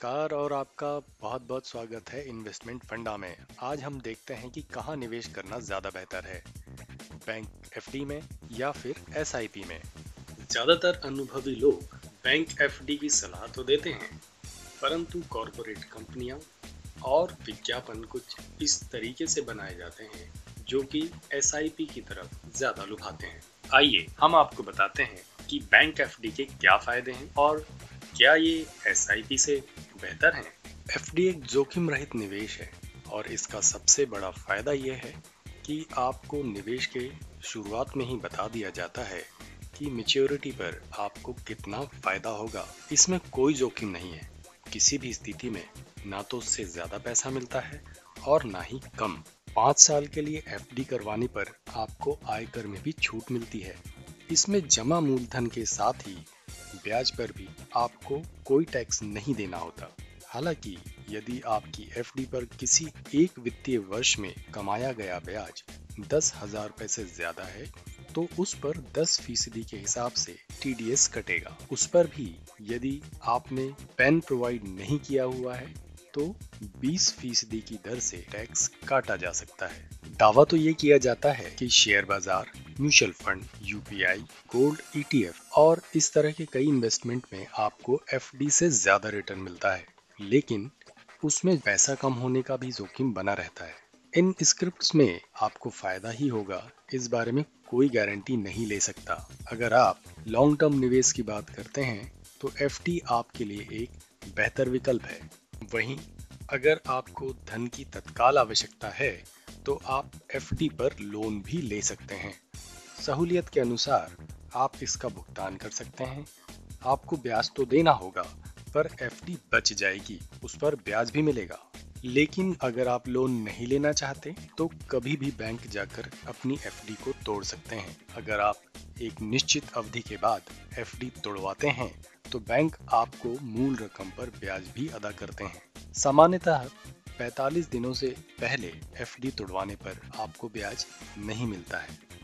नमस्कार और आपका बहुत बहुत स्वागत है इन्वेस्टमेंट फंडा में। आज हम देखते हैं कि कहाँ निवेश करना ज़्यादा बेहतर है, बैंक एफडी में या फिर एसआईपी में। ज़्यादातर अनुभवी लोग बैंक एफडी की सलाह तो देते हैं, परंतु कॉरपोरेट कंपनियां और विज्ञापन कुछ इस तरीके से बनाए जाते हैं जो कि एसआईपी की तरफ ज़्यादा लुभाते हैं। आइए हम आपको बताते हैं कि बैंक एफडी के क्या फायदे हैं और क्या ये एसआईपी से बेहतर है। एफडी एक जोखिम रहित निवेश है और इसका सबसे बड़ा फायदा यह है कि आपको निवेश के शुरुआत में ही बता दिया जाता है कि मैच्योरिटी पर आपको कितना फायदा होगा। इसमें कोई जोखिम नहीं है, किसी भी स्थिति में ना तो उससे ज्यादा पैसा मिलता है और ना ही कम। 5 साल के लिए एफडी करवाने पर आपको आयकर में भी छूट मिलती है। इसमें जमा मूलधन के साथ ही ब्याज पर भी आपको कोई टैक्स नहीं देना होता। हालांकि यदि आपकी एफडी पर किसी एक वित्तीय वर्ष में कमाया गया ब्याज 10,000 रुपए से ज्यादा है तो उस पर 10% के हिसाब से टीडीएस कटेगा। उस पर भी यदि आपने पैन प्रोवाइड नहीं किया हुआ है तो 20% की दर से टैक्स काटा जा सकता है। दावा तो ये किया जाता है कि शेयर बाजार, mutual fund, UPI, gold, ETF और इस तरह के कई इन्वेस्टमेंट में आपको एफडी से ज्यादा रिटर्न मिलता है, लेकिन उसमें पैसा कम होने का भी जोखिम बना रहता है। इन स्क्रिप्ट्स में आपको फायदा ही होगा, इस बारे में कोई गारंटी नहीं ले सकता। अगर आप लॉन्ग टर्म निवेश की बात करते हैं तो एफडी आपके लिए एक बेहतर विकल्प है। वहीं अगर आपको धन की तत्काल आवश्यकता है तो आप एफडी पर लोन भी ले सकते हैं। सहूलियत के अनुसार आप इसका भुगतान कर सकते हैं। आपको ब्याज तो देना होगा पर एफडी बच जाएगी, उस पर ब्याज भी मिलेगा। लेकिन अगर आप लोन नहीं लेना चाहते तो कभी भी बैंक जाकर अपनी एफडी को तोड़ सकते हैं। अगर आप एक निश्चित अवधि के बाद एफडी तोड़वाते हैं तो बैंक आपको मूल रकम पर ब्याज भी अदा करते हैं। सामान्यतः 45 दिनों से पहले एफडी तोड़वाने पर आपको ब्याज नहीं मिलता है।